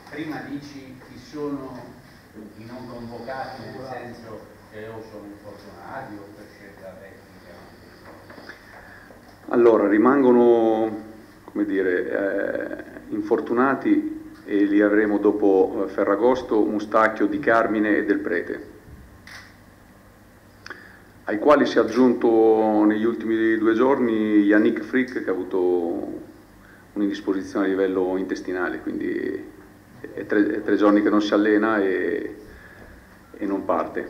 prima dici chi sono i non convocati, nel senso che o sono infortunati o per scelta tecnica? Allora, rimangono, come dire, infortunati e li avremo dopo Ferragosto, Mustacchio, Di Carmine e Del Prete, ai quali si è aggiunto negli ultimi 2 giorni Yannick Frick, che ha avuto un'indisposizione a livello intestinale, quindi è 3 giorni che non si allena e non parte.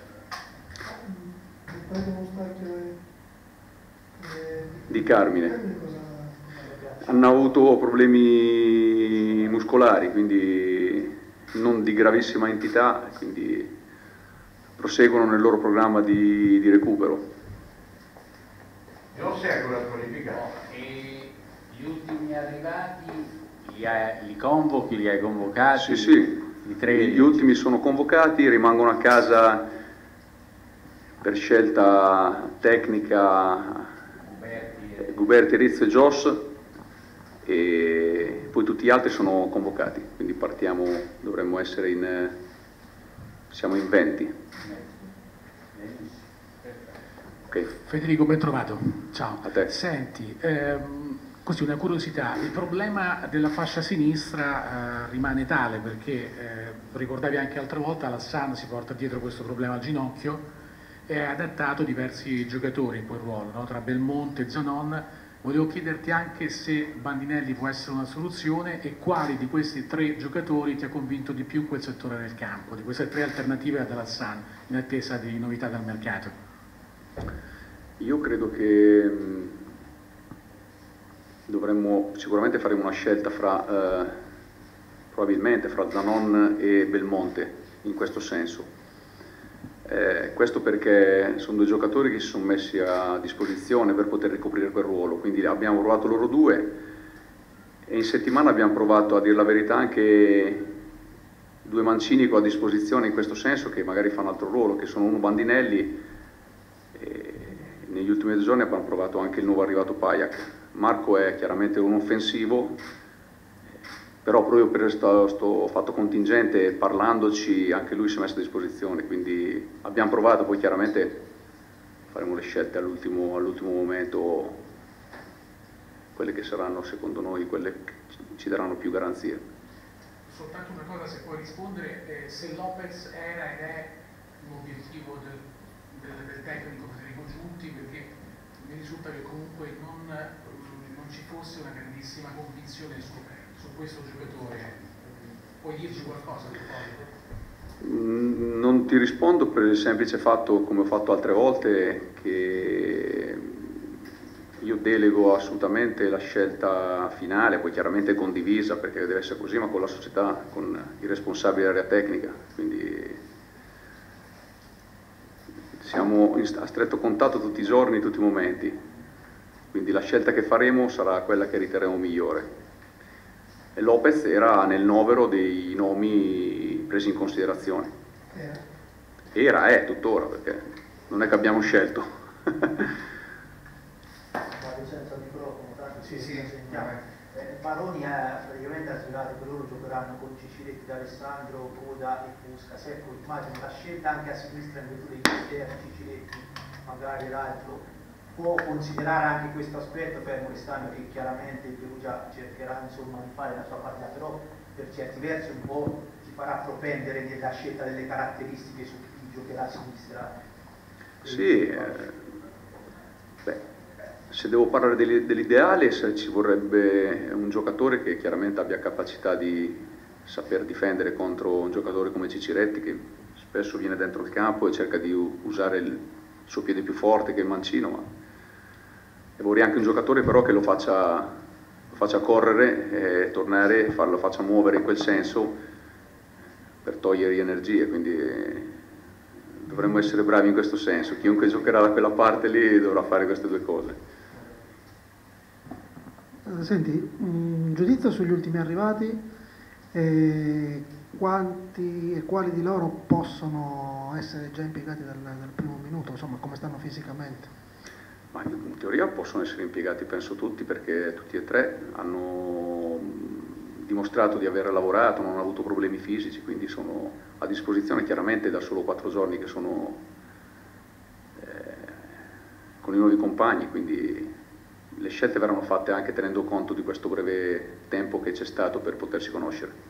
Di Carmine hanno avuto problemi muscolari, quindi non di gravissima entità, quindi proseguono nel loro programma di recupero. Non sei ancora squalificato. E gli ultimi arrivati li convochi, li hai convocati? Sì, gli ultimi sono convocati, rimangono a casa per scelta tecnica Guberti, Rizzo e Joss, e poi tutti gli altri sono convocati, quindi partiamo, dovremmo essere siamo in 20. Okay. Federico, ben trovato. Ciao. A te. Senti, così una curiosità, il problema della fascia sinistra rimane tale perché, ricordavi anche l'altra volta, Lassan si porta dietro questo problema al ginocchio e ha adattato diversi giocatori in quel ruolo, no? Tra Belmonte e Zanon. Volevo chiederti anche se Bandinelli può essere una soluzione e quali di questi 3 giocatori ti ha convinto di più in quel settore del campo, di queste 3 alternative ad Lassan, in attesa di novità dal mercato. Io credo che sicuramente faremo una scelta probabilmente fra Zanon e Belmonte in questo senso. Questo perché sono 2 giocatori che si sono messi a disposizione per poter ricoprire quel ruolo, quindi abbiamo provato loro 2 e in settimana abbiamo provato, a dire la verità, anche 2 mancini che ho a disposizione in questo senso, che magari fanno altro ruolo, che sono uno Bandinelli. Negli ultimi 2 giorni abbiamo provato anche il nuovo arrivato Pajak. Marco è chiaramente un offensivo, però proprio per questo fatto contingente, parlandoci, anche lui si è messo a disposizione, quindi abbiamo provato, poi chiaramente faremo le scelte all'ultimo momento, quelle che saranno secondo noi quelle che ci daranno più garanzie. Soltanto una cosa, se puoi rispondere, se Lopez era ed è un obiettivo del tecnico Federico Giunti, perché mi risulta che comunque non ci fosse una grandissima convinzione su questo giocatore. Puoi dirci qualcosa a proposito? Non ti rispondo per il semplice fatto, come ho fatto altre volte, che io delego assolutamente la scelta finale, poi chiaramente condivisa perché deve essere così, ma con la società, con i responsabili dell'area tecnica, quindi siamo a stretto contatto tutti i giorni, in tutti i momenti, quindi la scelta che faremo sarà quella che riterremo migliore. E Lopez era nel novero dei nomi presi in considerazione. È tuttora, perché non è che abbiamo scelto. Baroni praticamente ha svelato che loro giocheranno con Ciciretti, D'Alessandro, Coda e Puskas. Ecco, immagino la scelta anche a sinistra in virtù degli esterni, Ciciretti, magari l'altro, può considerare anche questo aspetto, fermo restando che chiaramente il Perugia cercherà insomma di fare la sua partita, però per certi versi un po' si farà propendere nella scelta delle caratteristiche su chi giocherà a sinistra. Sì, se devo parlare dell'ideale, ci vorrebbe un giocatore che chiaramente abbia capacità di saper difendere contro un giocatore come Ciciretti, che spesso viene dentro il campo e cerca di usare il suo piede più forte che il mancino, ma e vorrei anche un giocatore però che lo faccia correre e tornare, lo faccia muovere in quel senso per togliere energie, quindi dovremmo essere bravi in questo senso. Chiunque giocherà da quella parte lì dovrà fare queste 2 cose. Senti, un giudizio sugli ultimi arrivati, quanti e quali di loro possono essere già impiegati dal primo minuto, insomma come stanno fisicamente? Ma in teoria possono essere impiegati penso tutti, perché tutti e 3 hanno dimostrato di aver lavorato, non hanno avuto problemi fisici, quindi sono a disposizione chiaramente da solo 4 giorni che sono con i nuovi compagni, quindi le scelte verranno fatte anche tenendo conto di questo breve tempo che c'è stato per potersi conoscere.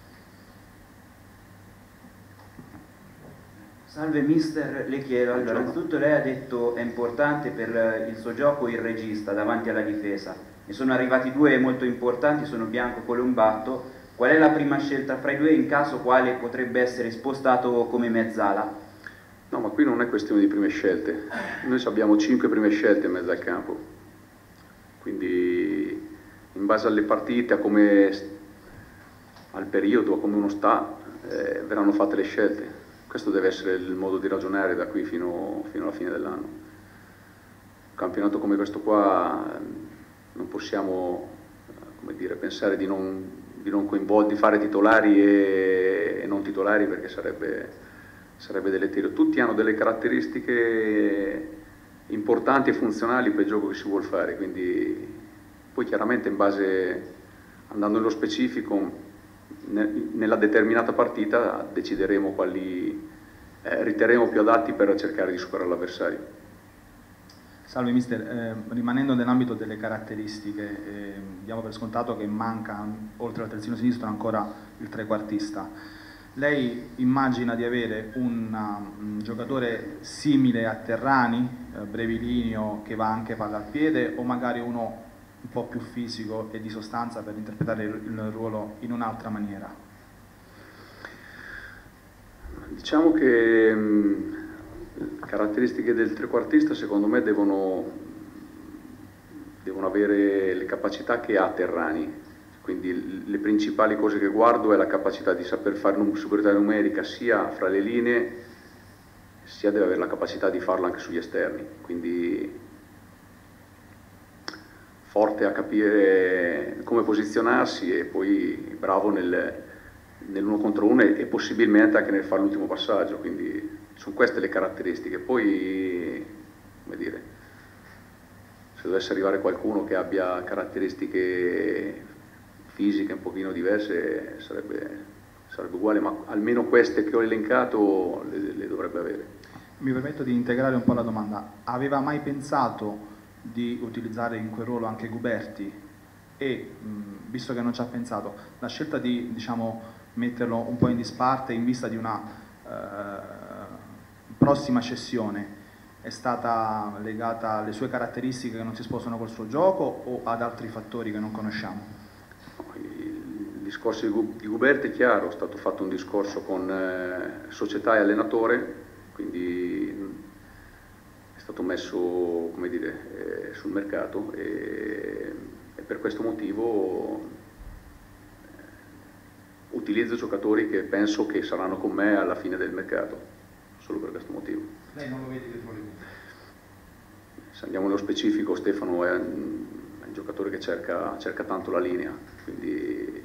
Salve mister, le chiedo, allora, innanzitutto lei ha detto è importante per il suo gioco il regista davanti alla difesa, ne sono arrivati 2 molto importanti, sono Bianco e Colombatto. Qual è la prima scelta fra i 2, in caso quale potrebbe essere spostato come mezzala? No, ma qui non è questione di prime scelte, noi abbiamo 5 prime scelte in mezzo al campo, quindi in base alle partite, a come, al periodo, a come uno sta, verranno fatte le scelte. Questo deve essere il modo di ragionare da qui fino alla fine dell'anno. Un campionato come questo qua non possiamo, come dire, pensare di fare titolari e non titolari, perché sarebbe deleterio. Tutti hanno delle caratteristiche importanti e funzionali per il gioco che si vuole fare, quindi poi chiaramente in base, andando nello specifico, nella determinata partita decideremo quali riterremo più adatti per cercare di superare l'avversario. Salve mister, rimanendo nell'ambito delle caratteristiche, diamo per scontato che manca, oltre al terzino sinistro, ancora il trequartista. Lei immagina di avere un giocatore simile a Terrani, brevilineo, che va anche palla al piede, o magari uno un po' più fisico e di sostanza per interpretare il ruolo in un'altra maniera? Diciamo che le caratteristiche del trequartista secondo me devono avere le capacità che ha Terrani, quindi le principali cose che guardo è la capacità di saper fare superiorità numerica sia fra le linee, sia deve avere la capacità di farlo anche sugli esterni, quindi forte a capire come posizionarsi e poi bravo nell'uno contro uno e possibilmente anche nel fare l'ultimo passaggio, quindi sono queste le caratteristiche. Poi, come dire, se dovesse arrivare qualcuno che abbia caratteristiche fisiche un pochino diverse sarebbe uguale, ma almeno queste che ho elencato le dovrebbe avere. Mi permetto di integrare un po' la domanda. Aveva mai pensato di utilizzare in quel ruolo anche Guberti e, visto che non ci ha pensato, la scelta di, diciamo, metterlo un po' in disparte in vista di una prossima cessione è stata legata alle sue caratteristiche che non si sposano col suo gioco o ad altri fattori che non conosciamo? Il discorso di Guberti è chiaro, è stato fatto un discorso con società e allenatore, quindi è stato messo, come dire, sul mercato e per questo motivo utilizzo giocatori che penso che saranno con me alla fine del mercato, solo per questo motivo. Lei non lo vede dietro le quinte? Se andiamo nello specifico, Stefano è un giocatore che cerca tanto la linea, quindi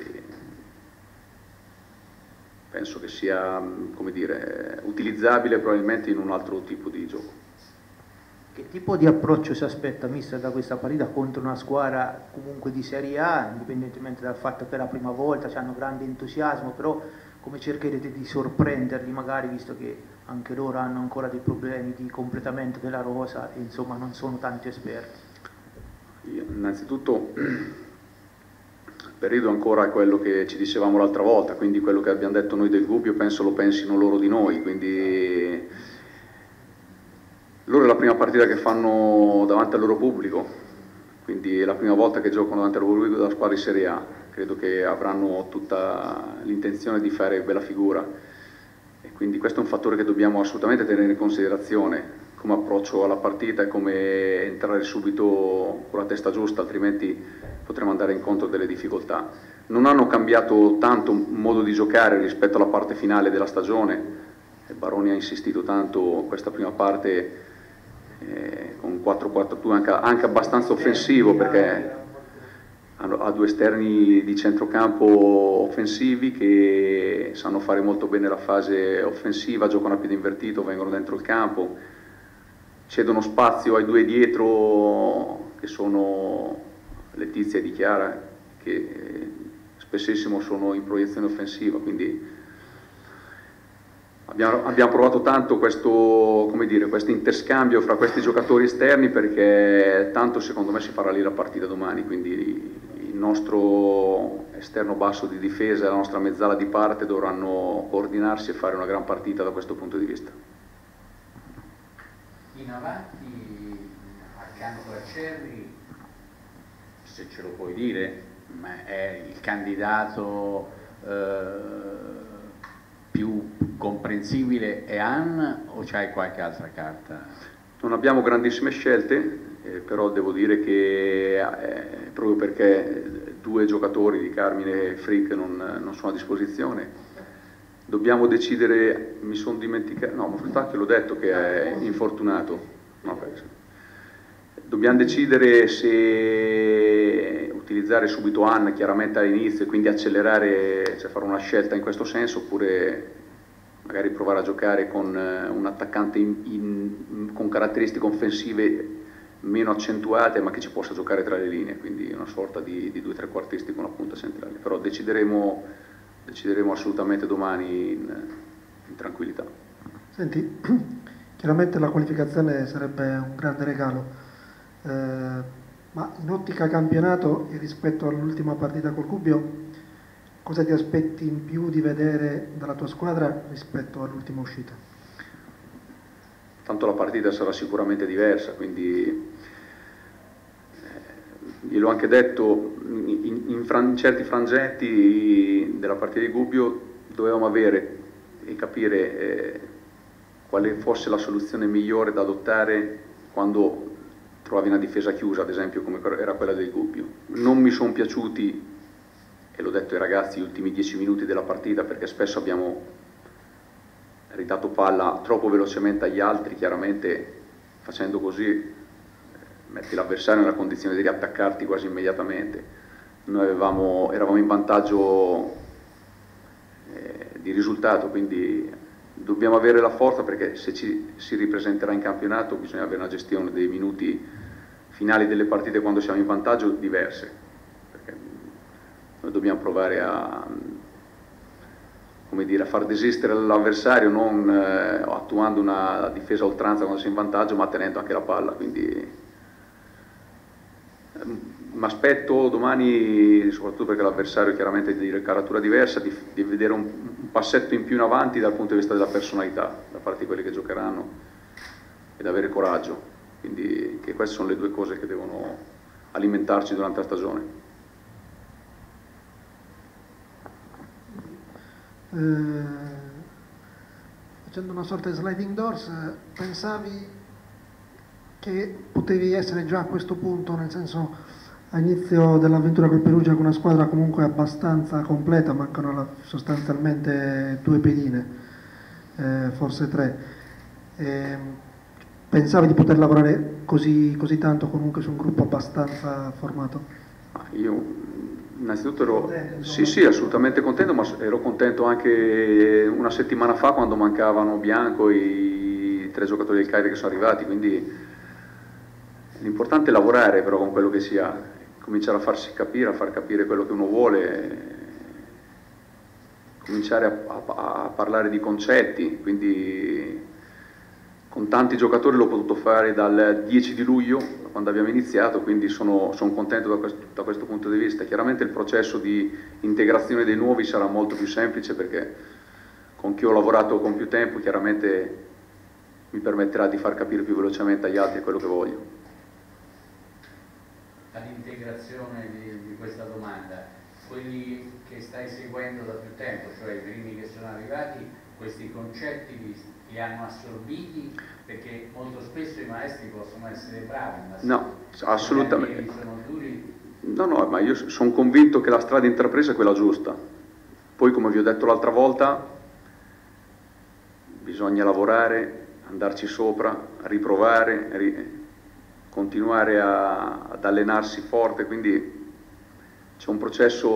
penso che sia, come dire, utilizzabile probabilmente in un altro tipo di gioco. Che tipo di approccio si aspetta, mister, da questa partita contro una squadra comunque di Serie A, indipendentemente dal fatto che è la prima volta, hanno grande entusiasmo, però come cercherete di sorprenderli magari, visto che anche loro hanno ancora dei problemi di completamento della rosa e insomma non sono tanti esperti? Innanzitutto periodo ancora quello che ci dicevamo l'altra volta, quindi quello che abbiamo detto noi del Gubbio penso lo pensino loro di noi, quindi loro è la prima partita che fanno davanti al loro pubblico, quindi è la prima volta che giocano davanti al loro pubblico della squadra di Serie A, credo che avranno tutta l'intenzione di fare bella figura e quindi questo è un fattore che dobbiamo assolutamente tenere in considerazione come approccio alla partita e come entrare subito con la testa giusta, altrimenti potremo andare incontro a delle difficoltà. Non hanno cambiato tanto modo di giocare rispetto alla parte finale della stagione, Baroni ha insistito tanto questa prima parte con 4-4-2 anche abbastanza offensivo, perché ha 2 esterni di centrocampo offensivi che sanno fare molto bene la fase offensiva, giocano a piede invertito, vengono dentro il campo, cedono spazio ai 2 dietro che sono Letizia e Di Chiara, che spessissimo sono in proiezione offensiva, quindi abbiamo provato tanto questo interscambio fra questi giocatori esterni, perché tanto secondo me si farà lì la partita domani, quindi il nostro esterno basso di difesa e la nostra mezzala di parte dovranno coordinarsi e fare una gran partita da questo punto di vista. In avanti, accanto a Cerri, se ce lo puoi dire, ma è il candidato più comprensibile è Ann, o c'hai qualche altra carta? Non abbiamo grandissime scelte, però devo dire che proprio perché due giocatori di Carmine e Frick non sono a disposizione, dobbiamo decidere. Mi sono dimenticato, no, infatti l'ho detto che è infortunato. No, dobbiamo decidere se utilizzare subito Ann chiaramente all'inizio e quindi accelerare, cioè fare una scelta in questo senso, oppure magari provare a giocare con un attaccante con caratteristiche offensive meno accentuate, ma che ci possa giocare tra le linee, quindi una sorta di due trequartisti con una punta centrale. Però decideremo assolutamente domani in tranquillità. Senti, chiaramente la qualificazione sarebbe un grande regalo, ma in ottica campionato e rispetto all'ultima partita col Gubbio, cosa ti aspetti in più di vedere dalla tua squadra rispetto all'ultima uscita? Tanto la partita sarà sicuramente diversa, quindi gliel'ho anche detto, in certi frangenti della partita di Gubbio dovevamo avere e capire quale fosse la soluzione migliore da adottare quando trovavi una difesa chiusa, ad esempio come era quella del Gubbio. Non mi sono piaciuti, e l'ho detto ai ragazzi, gli ultimi 10 minuti della partita, perché spesso abbiamo ridato palla troppo velocemente agli altri, chiaramente facendo così metti l'avversario nella condizione di riattaccarti quasi immediatamente. Noi eravamo in vantaggio di risultato, quindi dobbiamo avere la forza, perché se si ripresenterà in campionato bisogna avere una gestione dei minuti finali delle partite quando siamo in vantaggio diverse, perché noi dobbiamo provare a far desistere l'avversario, non attuando una difesa a oltranza quando si è in vantaggio, ma tenendo anche la palla. Quindi mi aspetto domani, soprattutto perché l'avversario chiaramente è di caratura diversa, di vedere un passetto in più in avanti dal punto di vista della personalità da parte di quelli che giocheranno, ed avere coraggio. Quindi che queste sono le due cose che devono alimentarci durante la stagione. Facendo una sorta di sliding doors, pensavi che potevi essere già a questo punto, nel senso all'inizio dell'avventura col Perugia, con una squadra comunque abbastanza completa, mancano sostanzialmente 2 pedine, forse 3. Pensavi di poter lavorare così tanto comunque su un gruppo abbastanza formato? Io innanzitutto ero sì, assolutamente contento, ma ero contento anche una settimana fa quando mancavano Bianco e i 3 giocatori del Cagliari che sono arrivati, quindi l'importante è lavorare però con quello che si ha, cominciare a farsi capire, a far capire quello che uno vuole, cominciare a parlare di concetti. Quindi con tanti giocatori l'ho potuto fare dal 10 di luglio, quando abbiamo iniziato, quindi sono contento da questo punto di vista. Chiaramente il processo di integrazione dei nuovi sarà molto più semplice, perché con chi ho lavorato con più tempo chiaramente mi permetterà di far capire più velocemente agli altri quello che voglio. All'integrazione di questa domanda, quelli che stai seguendo da più tempo, cioè i primi che sono arrivati, questi concetti li hanno assorbiti? Perché molto spesso i maestri possono essere bravi, ma no, assolutamente sono duri. No, ma io sono convinto che la strada intrapresa è quella giusta. Poi, come vi ho detto l'altra volta, bisogna lavorare, andarci sopra, riprovare, continuare ad allenarsi forte, quindi c'è un processo,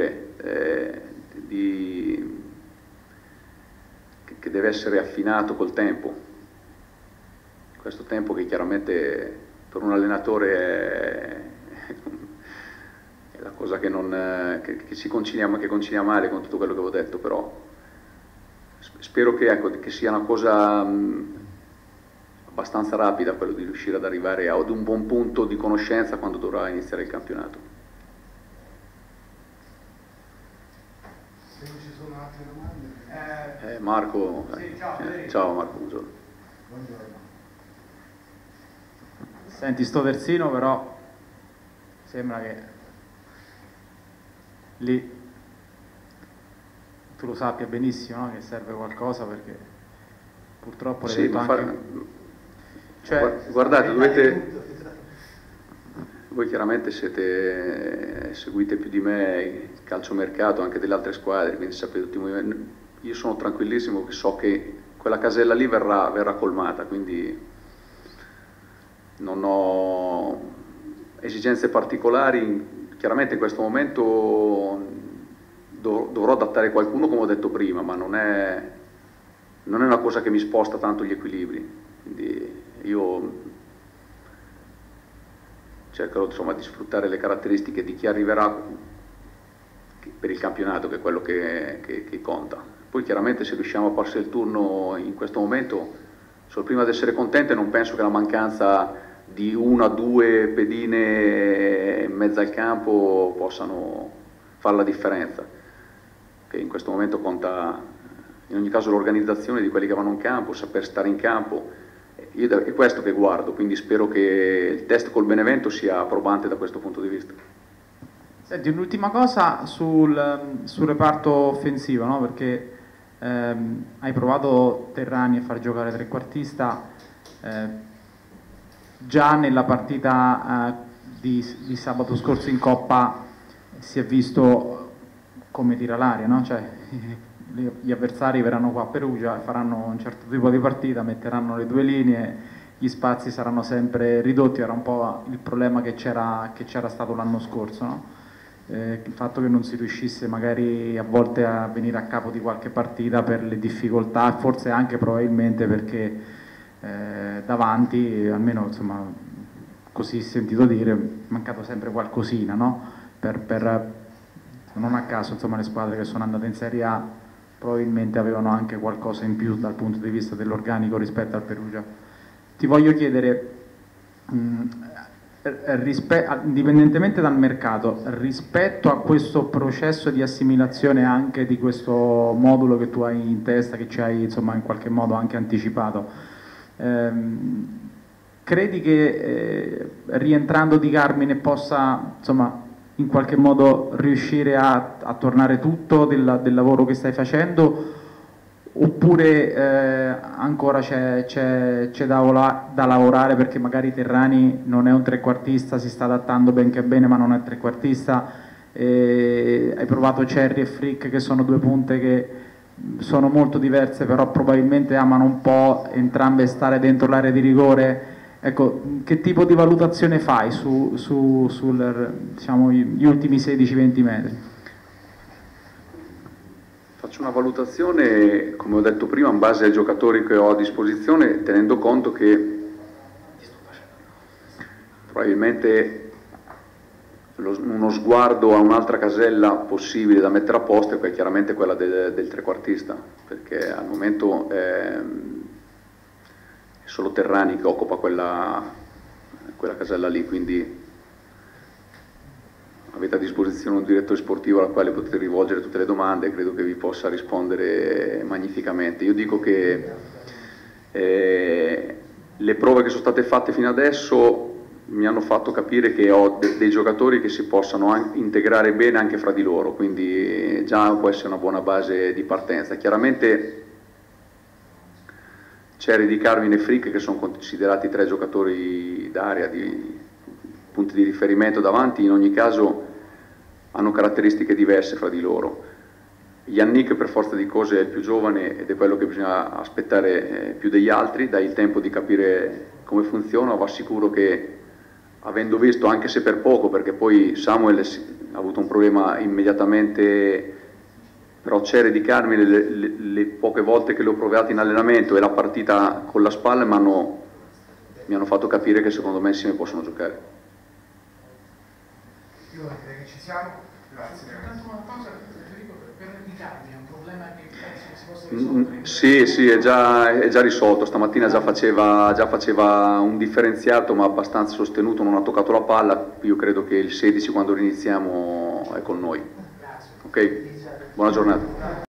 che deve essere affinato col tempo. Questo tempo che chiaramente per un allenatore è la cosa che concilia male con tutto quello che avevo detto, però spero che, ecco, che sia una cosa abbastanza rapida, quello di riuscire ad arrivare ad un buon punto di conoscenza quando dovrà iniziare il campionato. Se non ci sono altre domande... Marco, sì, ciao, ciao Marco, buongiorno. Buongiorno. Senti, sto terzino però sembra che lì tu lo sappia benissimo, no? Che serve qualcosa, perché purtroppo sì, ma anche... guardate, voi chiaramente seguite più di me il calciomercato anche delle altre squadre, quindi sapete tutti i movimenti. Io sono tranquillissimo che so che quella casella lì verrà colmata, quindi non ho esigenze particolari. Chiaramente in questo momento dovrò adattare qualcuno, come ho detto prima, ma non è una cosa che mi sposta tanto gli equilibri, quindi io cercherò, insomma, di sfruttare le caratteristiche di chi arriverà per il campionato, che è quello che conta. Poi chiaramente se riusciamo a passare il turno in questo momento sono prima di essere contento, e non penso che la mancanza di 1 o 2 pedine in mezzo al campo possano fare la differenza, che in questo momento conta in ogni caso l'organizzazione di quelli che vanno in campo, saper stare in campo. Io è questo che guardo, quindi spero che il test col Benevento sia probante da questo punto di vista. Senti, un'ultima cosa sul reparto offensivo, no? Perché hai provato Terrani a far giocare trequartista, già nella partita di sabato scorso in Coppa si è visto come tira l'aria, no? Cioè, gli avversari verranno qua a Perugia, faranno un certo tipo di partita, metteranno le 2 linee, gli spazi saranno sempre ridotti. Era un po' il problema che c'era stato l'anno scorso, no? Il fatto che non si riuscisse magari a volte a venire a capo di qualche partita per le difficoltà, forse anche probabilmente perché davanti, almeno insomma così sentito dire, è mancato sempre qualcosina, no? Non a caso, insomma, le squadre che sono andate in Serie A probabilmente avevano anche qualcosa in più dal punto di vista dell'organico rispetto al Perugia. Ti voglio chiedere, indipendentemente dal mercato, rispetto a questo processo di assimilazione anche di questo modulo che tu hai in testa, che ci hai, insomma, in qualche modo anche anticipato, credi che rientrando Di Carmine possa, insomma, in qualche modo riuscire a tornare tutto del lavoro che stai facendo, oppure ancora c'è da lavorare, perché magari Terrani non è un trequartista, si sta adattando benché bene, ma non è trequartista? Hai provato Cerri e Frick, che sono 2 punte che sono molto diverse, però probabilmente amano un po' entrambe stare dentro l'area di rigore. Ecco, che tipo di valutazione fai diciamo, gli ultimi 16-20 metri? Faccio una valutazione, come ho detto prima, in base ai giocatori che ho a disposizione, tenendo conto che probabilmente uno sguardo a un'altra casella possibile da mettere a posto è chiaramente quella del trequartista, perché al momento è solo Terrani che occupa quella casella lì, quindi avete a disposizione un direttore sportivo al quale potete rivolgere tutte le domande e credo che vi possa rispondere magnificamente. Io dico che le prove che sono state fatte fino adesso mi hanno fatto capire che ho dei giocatori che si possano integrare bene anche fra di loro, quindi già può essere una buona base di partenza. Chiaramente Cerri, Di Carmine e Frick, che sono considerati 3 giocatori d'area, di punti di riferimento davanti, in ogni caso hanno caratteristiche diverse fra di loro. Yannick per forza di cose è il più giovane ed è quello che bisogna aspettare più degli altri, dai il tempo di capire come funziona. Va sicuro che, avendo visto, anche se per poco, perché poi Samuel ha avuto un problema immediatamente, però Cerri, Di Carmine, le poche volte che le ho provate in allenamento e la partita con la spalla mi hanno fatto capire che secondo me insieme possono giocare. Io direi che ci siamo? Grazie. Soltanto una cosa, Federico, per l'Italia è un problema che penso che si possa risolvere. Sì, è già risolto. Stamattina già faceva un differenziato ma abbastanza sostenuto, non ha toccato la palla. Io credo che il 16, quando riniziamo, è con noi. Grazie. Ok? Buona giornata.